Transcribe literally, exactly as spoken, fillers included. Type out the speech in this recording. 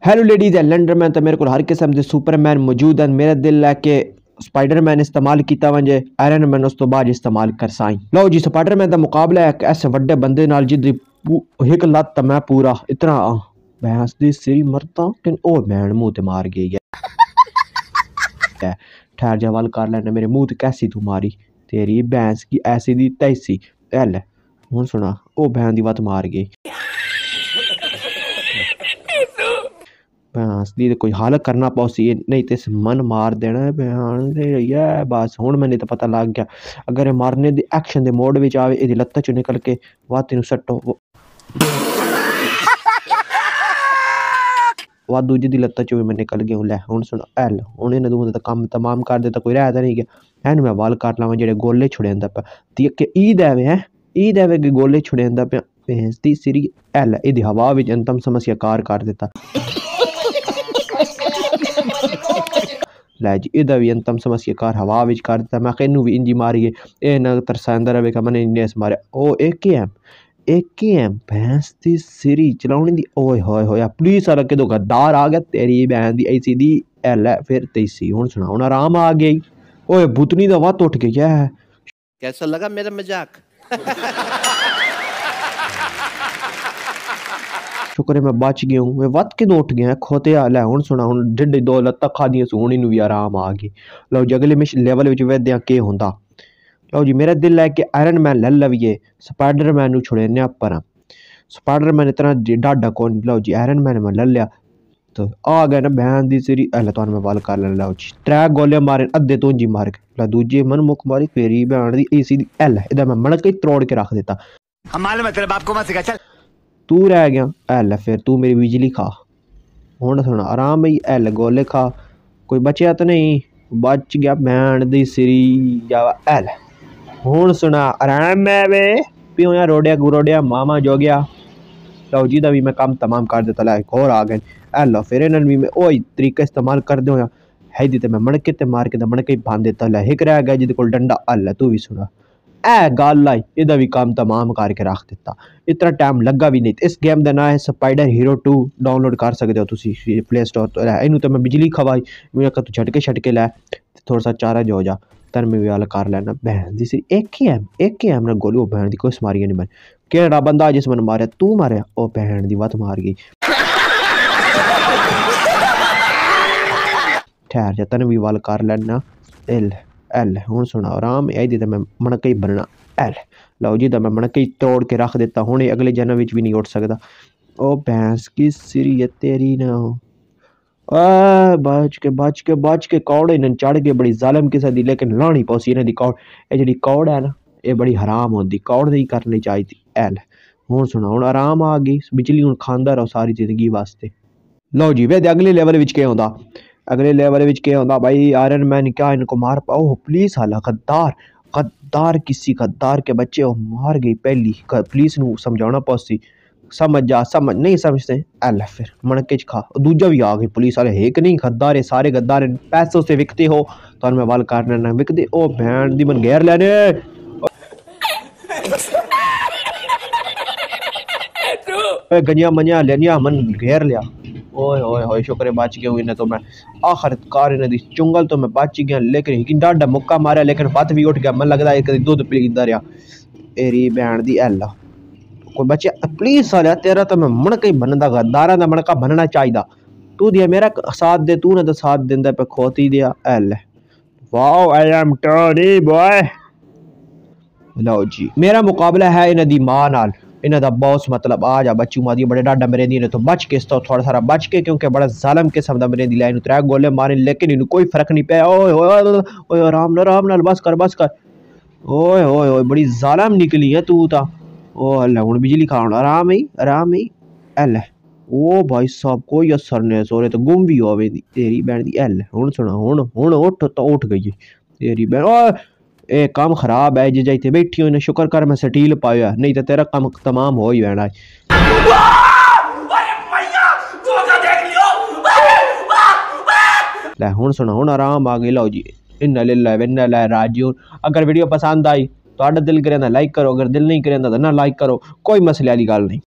Hello ladies and लैंडरमैन, तो मेरे को हर किस्म के सुपरमैन मौजूद हैं। मेरा दिल है कि स्पाइडरमैन इस्तेमाल किया वजे, आयरन मैन उस तो बाद इस्तेमाल कर साई। लो जी, स्पाइडरमैन का मुकाबला है ऐसे वड्डे बंदे नाल जिदी एक लत मैं पूरा इतना भैंस दी सिरी मरता कि ओ भैन मुंह ते मार गई है। ठहर जा वाल कर लेना, मेरे मुंह ते कैसी तू मारी तेरी भैंस की ऐसी दी तैसी एल हूं सुना ओ भैन दी वत मार गई। भैंस दी कोई हाल करना पौसी नहीं तो मन मार देना है भैन दे। बस हुण मैंने तो पता लग गया, अगर ये मारने दी एक्शन दे मोड विच आवे इहदी लत्ता चों निकल के वाती नूं सट्टो वा दूजी दी लत्ता चों मैं निकल गया। लै हुण सुन एल हुण इन्हां दूं दा काम तमाम कर देता, कोई रह नहीं गया। हैन मैं वाल काट लावां जेड़े गोले छुड़ेंदा पिया ती के ईद आवे है ईद आवे के गोले छुड़ेंदा पिया भैंस दी सिरी एल इहदी हवा विच अंतम समस्या कार कर देता। लै जी इहदा भी अंतम समस्या कार हवा विच कर दिता। मैं इनू भी इंजी मारिए ए ना तरसांदा रहे मैंने इन्ने मारे ओ एक ही एम एक ही एम भैंस दी सिरी चलाउनी दी। ओए होए होए पुलिस वाला के दो गद्दार आ गया तेरी बहन दी ऐसी दी एल है फिर तेसी। हुण सुना हुण आराम आ गई। ओए भूतनी दा वत उठ गई है। कैसा लगा मेरा मजाक? शुक्र है मैं बच गया हूँ। मैं वत के उठ गया खोते हाल है। हुण सुना हुण ढिड दो लत्तां खादियां सी हुण इनू भी आराम आ गई। लो जी अगले मिश लेवल विच वेदे के हुंदा। लो जी मेरा दिल है कि आयरन मैन ले लविए स्पाइडरमैन नू छुड़ेने पर स्पाइडरमैन इतना डाडा कौन। लो जी आयरन मैन मैं ले लिया तो आ गए ना बहन दी सिरी एल तो मैं वाल कर ले। लो जी त्रै गोले मारे अद्धे तो जी मार के दूजे मन मुख मारी फेरी बहन दी एसी दी एल इधर मैं मणक ही त्रोड़ के रख देता। हमारे में तेरे बाप को मत सिखा चल। तू रह गया एल फिर तू मेरी बिजली खा। हुण सुना आराम भाई एल गोले खा कोई बचिया तो नहीं बच गया भैन दी सिरी जावा एल। हुण सुना आराम में वे पियो या रोड़िया गुरोड़िया मामा जो गया। लो जी दा भी मैं काम तमाम कर देता। ला एक और आ गए एल फिर इन्हन भी मैं ओही तरीका इस्तेमाल कर दो या है दी ते मैं मणके ते मार के ते मणके ही बांध देता। ला एक रह गया जिहदे कोल डंडा अल तू भी सुना ए गल आई इहदा भी काम तमाम करके रख दिता। इतना टाइम लगा भी नहीं। इस गेम का नाम है स्पाइडर हीरो टू डाउनलोड कर सकते हो तुसी प्ले स्टोर तो। इनू तो मैं बिजली खवाई मैं तू झटके छटके लै थोड़ा सा चारा जो जा तन मैं भी वाल कर लेना बहन दी सिरी एक ही एम एक ही एम ना गोली वो बहन दी कुछ मारी नहीं। मैं केड़ा बंदा जिस मैंने मारे तू मारे ओ बहन दी वत मार गई। ठहर जा तन भी वाल कर लेना एल एल। हुण सुना आराम आई दी मैं मणके ही बनना एल। लो जी मैं मणके ही तोड़ के रख देता। हुणे अगले जन्म विच भी नहीं उठ सकता। ओ भैंस की सिरी है तेरी ना आ बच के बच के बच के कौड़े इन्हें चढ़ के बड़ी जालिम किसा दी लेकिन लानी पौसी इन्हें दी कौड़ ये जी कौड़ है ना ये बड़ी हराम होती कौड़ नहीं करनी चाहिए एल। हुण सुना हुण आराम आ गई बिजली हुण खांदा रहो सारी जिंदगी वास्ते। लो जी वे अगले लेवल विच के होंदा अगले लेवल विच के होंदा भाई आयरन मैन क्या इनको मार पाओ पुलिस वाला गद्दार गद्दार किसी गद्दार के बच्चे वो मार गई पहली पुलिस नू समझाना पौसी समझ जा समझ नहीं समझते एल फिर मणके च खा। दूजा भी आ गई पुलिस वाले एक नहीं गद्दार है सारे गद्दार पैसों से विकते हो तो मैं वाल करना विकते ओ भैन दी मन घेर लेने गंजिया मंजिया लेनिया मन घेर लिया। ओए ओए होए शुक्र है बच गया इन्हें तो मैं आखिरकार इन्हें दी चुंगल तो मैं बच गया लेकिन डाडा मुक्का मारा लेकिन वत भी उठ गया। मन लगता है कभी दुध पींदा रहा एरी भैन दी एल कोई बच्चे पुलिस वाले तेरा तो मैं मणका ही बनदा गद्दारा दा मणका बनना चाहिए। तू दिया मेरा साथ दे तू ने तो साथ देंदा पे खोती दिया एल wow I am Tony boy. लो जी मेरा मुकाबला है इन्हें दी मां नाल इन्हें दा बॉस मतलब आ जा बच्चू मादी बड़े डाडा मेरे दी ने तो बच के तो थोड़ा सारा बच के क्योंकि बड़ा जालिम किस्म दा मेरे दी लाइन त्रै गोले मारे लेकिन इन्हें कोई फर्क नहीं पाया। ओए ओए ओए आराम नाल आराम नाल बस कर बस कर ओए ओए ओए बड़ी जालिम निकली है तू ता ओ अल्ला हुण बिजली खाण आराम ही आराम ही एल ओ भाई साहब कोई असर नहीं सोरे तो गुम भी होवे तेरी बहन दी एल। हुण सुना हुण हुण उठ तो उठ गई तेरी बहन ओ ए काम खराब है जे जाइते बैठी हो शुक्र कर मैं स्टील पाया नहीं तो तेरा काम तमाम हो ही जाना। ले हुण सुना हुण आराम आ गई। लो जी इन्ना लिल्लाह व इन्ना इलैहि राजिऊन। अगर वीडियो पसंद आई तो दिल करे लाइक करो अगर दिल नहीं करे तो ना लाइक करो कोई मसले वाली गल नहीं।